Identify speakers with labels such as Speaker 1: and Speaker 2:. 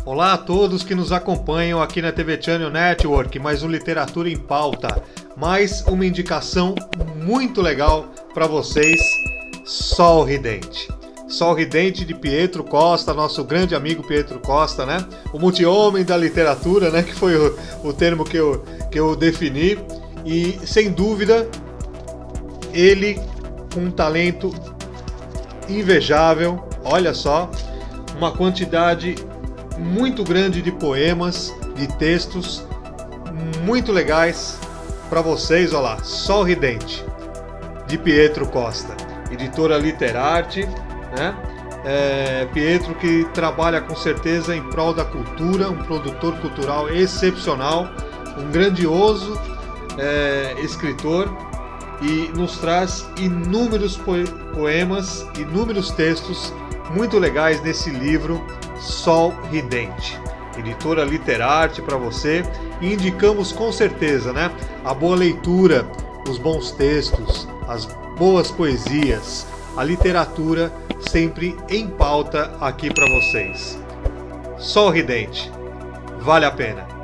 Speaker 1: Olá a todos que nos acompanham aqui na TV Channel Network, mais um Literatura em Pauta, mais uma indicação muito legal para vocês, Sol Ridente. Sol Ridente de Pietro Costa, nosso grande amigo Pietro Costa, né? O multi-homem da literatura, né? Que foi o termo que eu defini. E, sem dúvida, ele com um talento invejável, olha só, uma quantidade muito grande de poemas, de textos muito legais para vocês. Olha lá, Sol Ridente de Pietro Costa, editora Literarte, né? Pietro, que trabalha com certeza em prol da cultura, um produtor cultural excepcional, um grandioso escritor, e nos traz inúmeros poemas, inúmeros textos muito legais nesse livro Sol Ridente, editora Literarte para você, e indicamos com certeza, né, a boa leitura, os bons textos, as boas poesias, a literatura sempre em pauta aqui para vocês. Sol Ridente, vale a pena.